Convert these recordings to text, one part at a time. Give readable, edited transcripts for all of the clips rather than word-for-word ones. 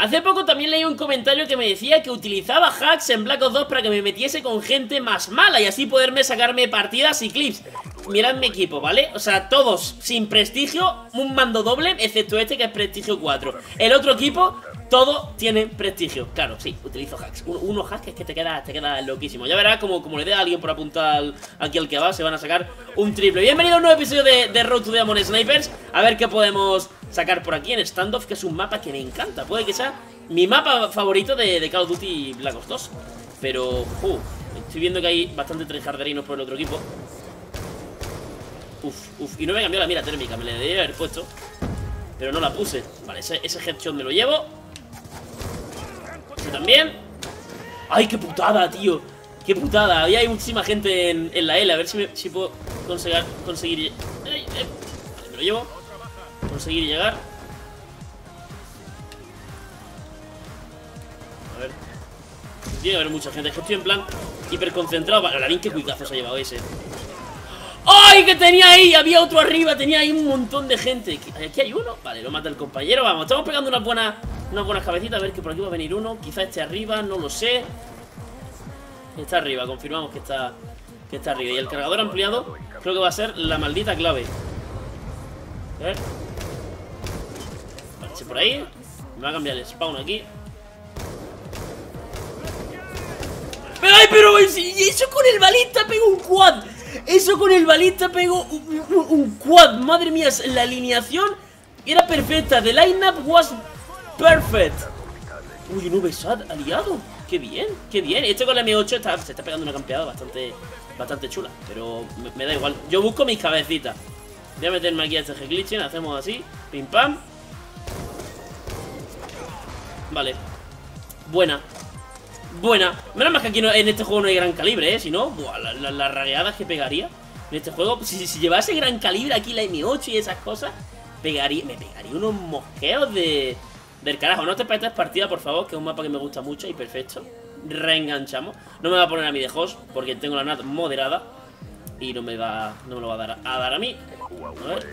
Hace poco también leí un comentario que me decía que utilizaba hacks en Black Ops 2 para que me metiese con gente más mala y así poderme sacarme partidas y clips. Mirad mi equipo, ¿vale? O sea, todos sin prestigio, un mando doble, excepto este que es prestigio 4. El otro equipo, todos tienen prestigio. Claro, sí, utilizo hacks. Unos hacks que te queda loquísimo. Ya verás como le dé a alguien por apuntar aquí al que va, se van a sacar un triple. Bienvenido a un nuevo episodio de Road to Diamond Snipers. A ver qué podemos sacar por aquí en Standoff, que es un mapa que me encanta. Puede que sea mi mapa favorito de Call of Duty Black Ops 2. Pero, estoy viendo que hay bastante tryharderinos por el otro equipo. Y no me cambió la mira térmica, me la debería haber puesto, pero no la puse. Vale, ese headshot me lo llevo. Ese también. ¡Ay, qué putada, tío! ¡Qué putada! Había muchísima gente en la L. A ver si puedo conseguir vale, me lo llevo. Conseguir llegar. A ver. Tiene que haber mucha gente. Es que estoy en plan hiper concentrado. Vale, la qué cuicazo se ha llevado ese. ¡Ay, que tenía ahí! Había otro arriba, tenía ahí un montón de gente. ¿Aquí hay uno? Vale, lo mata el compañero. Vamos, estamos pegando unas buenas cabecitas. A ver que por aquí va a venir uno. Quizá esté arriba, no lo sé. Está arriba, confirmamos que está arriba. Y el cargador ampliado creo que va a ser la maldita clave. A ver. Vale, por ahí. Me va a cambiar el spawn aquí. ¡Ay, pero! Y eso con el balista pego un quad. Eso con el balista pegó un quad. Madre mía, la alineación era perfecta. The lineup was perfect. Uy, un VSAT aliado. Qué bien, qué bien. Este con la M8 se está pegando una campeada bastante chula. Pero me da igual. Yo busco mis cabecitas. Voy a meterme aquí a este G-Glitching. Hacemos así, pim pam. Vale. Buena. Menos más que aquí en este juego no hay gran calibre, Si no, buah, las ragueadas que pegaría en este juego. Si llevase gran calibre aquí la M8 y esas cosas, me pegaría unos mosqueos del carajo. No te partes partida, por favor, que es un mapa que me gusta mucho y perfecto. Reenganchamos. No me va a poner a mí de host porque tengo la NAT moderada y no me lo va a dar a mí. A ver.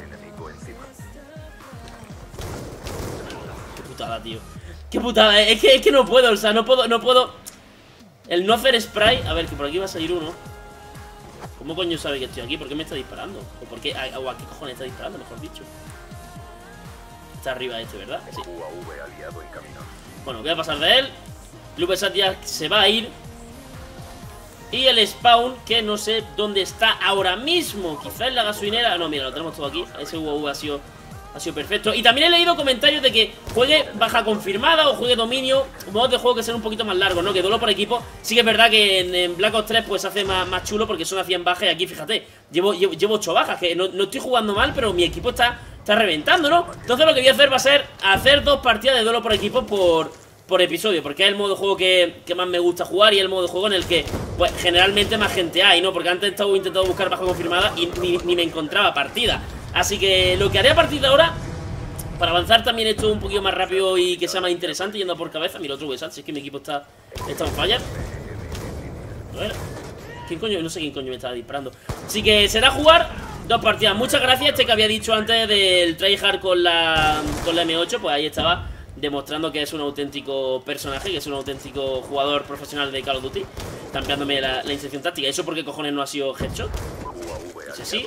Qué putada, tío. Qué putada, es que no puedo, o sea, no puedo. El no hacer spray. A ver, que por aquí va a salir uno. ¿Cómo coño sabe que estoy aquí? ¿Por qué me está disparando? ¿O por qué? ¿O a qué cojones está disparando, mejor dicho? Está arriba este, ¿verdad? Sí. Bueno, voy a pasar de él. Lupesat ya se va a ir. Y el spawn, que no sé dónde está ahora mismo. Quizá en la gasolinera. No, mira, lo tenemos todo aquí. Ese UAV ha sido perfecto. Y también he leído comentarios de que juegue baja confirmada o juegue dominio, modos de juego que sean un poquito más largos, ¿no? Que duelo por equipo. Sí que es verdad que en Black Ops 3 pues se hace más chulo porque son a 100 bajas. Y aquí, fíjate, llevo 8 bajas. Que no estoy jugando mal, pero mi equipo está reventando, ¿no? Entonces lo que voy a hacer va a ser hacer 2 partidas de duelo por equipo por episodio, porque es el modo de juego que más me gusta jugar y el modo de juego en el que pues generalmente más gente hay, ¿no? Porque antes he intentado buscar baja confirmada y ni me encontraba partida. Así que lo que haré a partir de ahora, para avanzar también esto un poquito más rápido y que sea más interesante, yendo por cabeza. Mira, otro VSAT, si es que mi equipo está en falla. A ver, ¿quién coño? No sé quién coño me estaba disparando. Así que será jugar 2 partidas. Muchas gracias, este que había dicho antes del tryhard con la M8, pues ahí estaba demostrando que es un auténtico personaje, que es un auténtico jugador profesional de Call of Duty, cambiándome la inserción táctica. ¿Eso por qué cojones no ha sido headshot? Ese sí.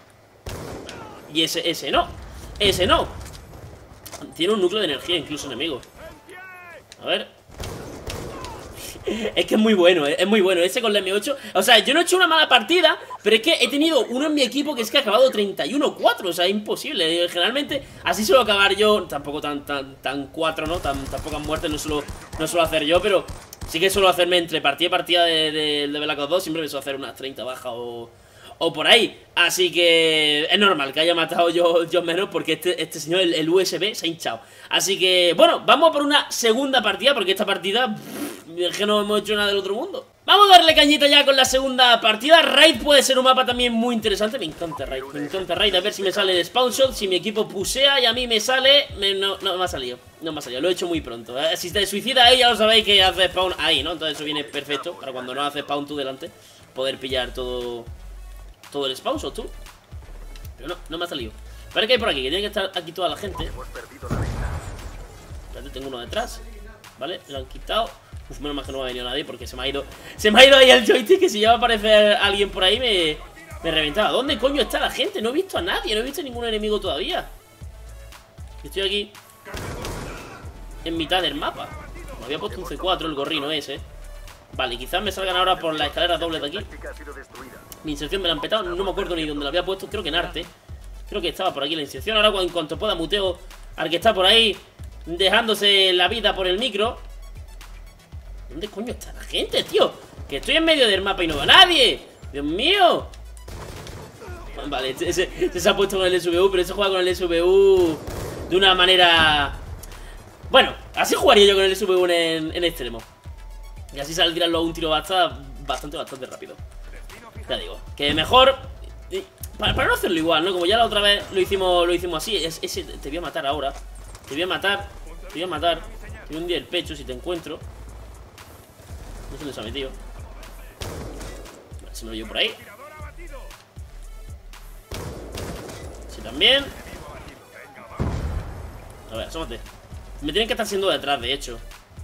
Y ese no. Ese no. Tiene un núcleo de energía incluso enemigo. A ver. Es que es muy bueno, es muy bueno. Ese con la M8. O sea, yo no he hecho una mala partida, pero es que he tenido uno en mi equipo que es que ha acabado 31-4. O sea, es imposible. Generalmente así suelo acabar yo. Tampoco tan 4, ¿no? Tan pocas muertes no suelo hacer yo, pero sí que suelo hacerme entre partida y partida de Black Ops 2. Siempre me suelo hacer unas 30 bajas o por ahí. Así que es normal que haya matado yo menos, porque este señor, el USB, se ha hinchado. Así que, bueno, vamos por una segunda partida, porque esta partida es que no hemos hecho nada del otro mundo. Vamos a darle cañita ya con la segunda partida. Raid puede ser un mapa también muy interesante. Me encanta Raid, a ver si me sale el spawn shot. Si mi equipo pusea y a mí me sale... No me ha salido, lo he hecho muy pronto. Si te suicida ahí, ya lo sabéis que hace spawn ahí, ¿no? Entonces eso viene perfecto para cuando no hace spawn tú delante, poder pillar todo el spawn shot tú. Pero no me ha salido. A ver qué hay por aquí, que tiene que estar aquí toda la gente. A Espérate, tengo uno detrás. Vale, lo han quitado. Uf, menos mal que no ha venido nadie porque se me ha ido ahí el joystick, que si ya va a aparecer alguien por ahí me reventaba. ¿Dónde coño está la gente? No he visto a nadie, no he visto a ningún enemigo todavía. Estoy aquí en mitad del mapa. Me había puesto un C4, el gorrino ese. Vale, quizás me salgan ahora por la escalera doble de aquí. Mi inserción me la han petado, no me acuerdo ni dónde la había puesto. Creo que en arte. Creo que estaba por aquí la inserción. Ahora en cuanto pueda muteo al que está por ahí dejándose la vida por el micro. ¿Dónde coño está la gente, tío? Que estoy en medio del mapa y no veo a nadie. ¡Dios mío! Vale, se ha puesto con el SVU, pero ese juega con el SVU de una manera... Bueno, así jugaría yo con el SVU en extremo. Y así saldrían los un tiro bastante rápido. Ya digo, que mejor... Para no hacerlo igual, ¿no? Como ya la otra vez lo hicimos así. Ese te voy a matar ahora. Te voy a matar. Te voy a matar. Te voy a hundir el pecho si te encuentro. No sé dónde se ha metido. Vale, se me lo llevo por ahí. Sí, también. A ver, asómate. Me tienen que estar siendo detrás, de hecho.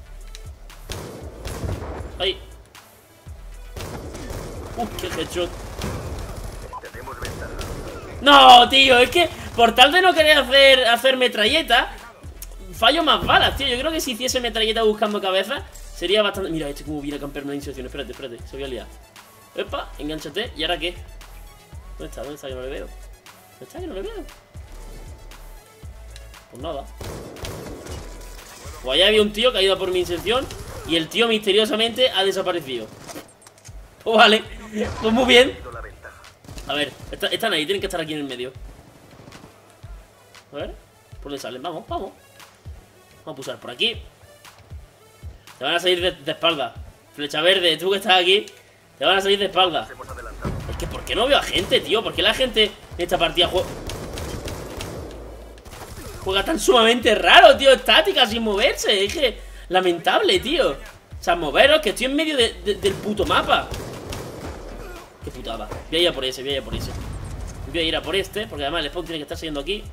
¡Ay! ¡Qué headshot! ¡No, tío! Es que por tal de no querer hacer metralleta, fallo más balas, tío. Yo creo que si hiciese metralleta buscando cabeza sería bastante... Mira, este como viene a campearme una inserción. Espérate, se voy a liar. Epa, engánchate. ¿Y ahora qué? ¿Dónde está? ¿Dónde está? Que no le veo. ¿Dónde está? Que no le veo. Pues nada. Pues allá había un tío que ha ido por mi inserción y el tío misteriosamente ha desaparecido. Pues vale, pues muy bien. A ver, están ahí, tienen que estar aquí en el medio. A ver, ¿por dónde salen? Vamos. Vamos a pulsar por aquí. Te van a salir de espalda. Flecha verde, tú que estás aquí, te van a salir de espalda. Es que ¿por qué no veo a gente, tío? ¿Por qué la gente en esta partida juega tan sumamente raro, tío? Estática, sin moverse. Es que lamentable, tío. O sea, moveros, que estoy en medio del puto mapa. Qué putada. Voy a ir a por ese, Voy a ir a por este, porque además el spawn tiene que estar saliendo aquí.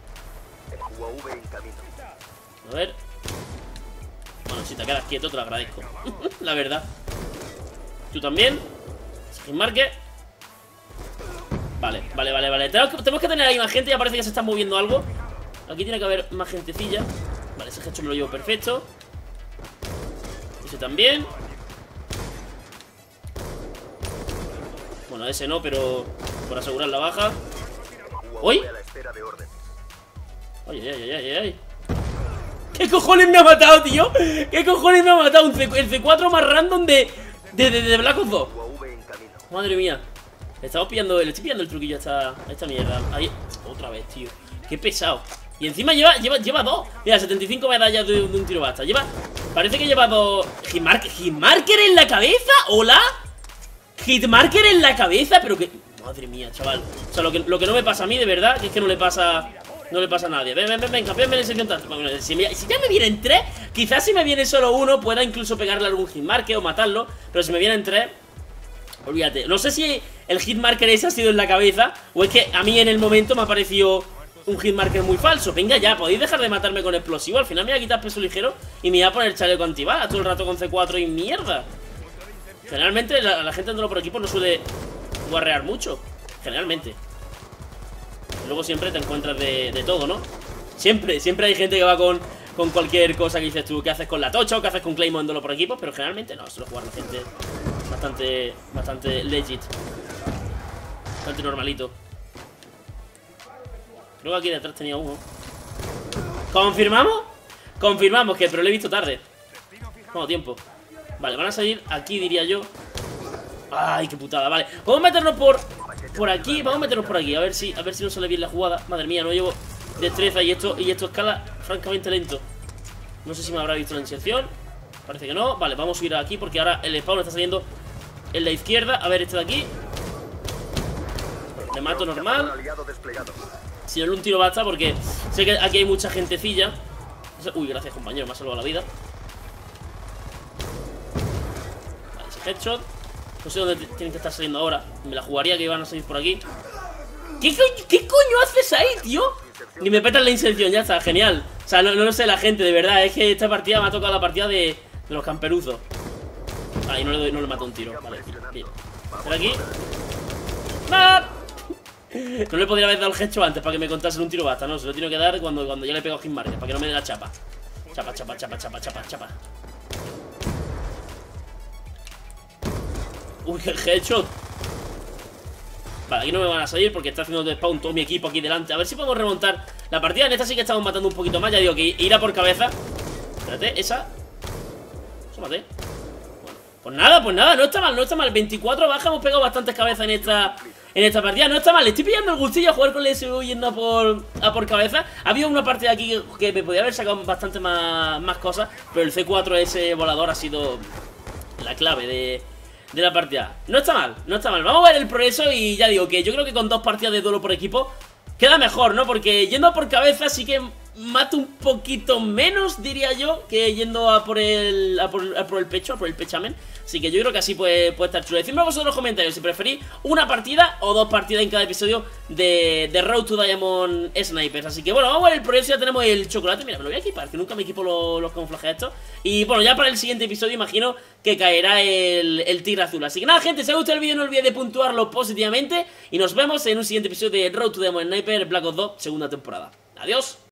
A ver. Bueno, si te quedas quieto te lo agradezco. La verdad. Tú también. Marque. Vale. Tenemos que tener ahí más gente. Ya parece que se está moviendo algo. Aquí tiene que haber más gentecilla. Vale, ese hecho me lo llevo perfecto. Ese también. Bueno, ese no, pero por asegurar la baja. ¡Uy! ¡Ay! ¿Qué cojones me ha matado, tío? ¿Qué cojones me ha matado? El C4 más random de Black Ops 2. Madre mía. Le estoy pillando el truquillo a esta mierda. Ahí, otra vez, tío. Qué pesado. Y encima lleva dos. Mira, 75 medallas de un tiro basta. Parece que lleva dos. ¿Hitmarker en la cabeza? ¿Hola? Hitmarker en la cabeza, pero que... Madre mía, chaval. O sea, lo que no me pasa a mí, de verdad, que es que no le pasa a nadie. Ven, campeame la sección tanto. Bueno, si ya me vienen tres, quizás si me viene solo uno pueda incluso pegarle algún hitmarker o matarlo. Pero si me vienen tres, olvídate. No sé si el hitmarker ese ha sido en la cabeza o es que a mí en el momento me ha parecido un hitmarker muy falso. Venga ya, podéis dejar de matarme con explosivo. Al final me voy a quitar peso ligero y me voy a poner chaleco antibalas todo el rato con C4 y mierda. Generalmente la gente andando por equipos no suele guarrear mucho. Generalmente. Luego siempre te encuentras de todo, ¿no? Siempre hay gente que va con cualquier cosa que dices tú. ¿Qué haces con la tocha o qué haces con Claymore andando por equipos? Pero generalmente no, suele jugar la gente bastante legit. Bastante normalito. Creo que aquí detrás tenía uno. ¿Confirmamos? Confirmamos que, pero lo he visto tarde. No, tiempo. Vale, van a salir aquí, diría yo. Ay, qué putada, vale. Vamos a meternos por aquí. Vamos a meternos por aquí, a ver si nos sale bien la jugada. Madre mía, no llevo destreza y esto escala francamente lento. No sé si me habrá visto la inserción. Parece que no. Vale, vamos a ir aquí porque ahora el spawn está saliendo en la izquierda. A ver, este de aquí. Le mato normal. Si no, un tiro basta porque sé que aquí hay mucha gentecilla. Uy, gracias, compañero, me ha salvado la vida. Vale, ese headshot. No sé dónde tienen que estar saliendo ahora. Me la jugaría que iban a salir por aquí. ¿Qué coño haces ahí, tío? Y me petan la inserción, ya está, genial. O sea, no lo sé la gente, de verdad. Es que esta partida me ha tocado la partida de los camperuzos. Ahí no le mato un tiro. Vale, bien. Por aquí. ¡Ah! No le podría haber dado el gesto antes para que me contasen un tiro basta, no. Se lo tengo que dar cuando ya le pego a Hitmarker, para que no me dé la chapa. Chapa. Uy, qué headshot. Vale, aquí no me van a salir porque está haciendo despawn todo mi equipo aquí delante. A ver si podemos remontar la partida. En esta sí que estamos matando un poquito más. Ya digo que ir a por cabeza. Espérate, esa. Eso maté. Bueno, pues nada, no está mal. 24 bajas, hemos pegado bastantes cabezas en esta partida. No está mal, le estoy pillando el gustillo a jugar con el SU yendo a por cabeza. Ha habido una partida aquí que me podía haber sacado bastante más cosas, pero el C4 ese volador ha sido la clave de la partida. No está mal. Vamos a ver el progreso y ya digo que yo creo que con 2 partidas de duelo por equipo queda mejor, ¿no? Porque yendo a por cabeza sí que mato un poquito menos, diría yo, que yendo a por el pecho, a por el pechamen. Así que yo creo que así puede estar chulo. Decidme vosotros en los comentarios si preferís una partida o 2 partidas en cada episodio de Road to Diamond Snipers. Así que bueno, vamos a ver el progreso. Ya tenemos el chocolate. Mira, me lo voy a equipar, que nunca me equipo los camuflajes estos. Y bueno, ya para el siguiente episodio imagino que caerá el tigre azul. Así que nada, gente, si os ha gustado el vídeo no olvidéis de puntuarlo positivamente. Y nos vemos en un siguiente episodio de Road to Diamond Sniper Black Ops 2 segunda temporada. Adiós.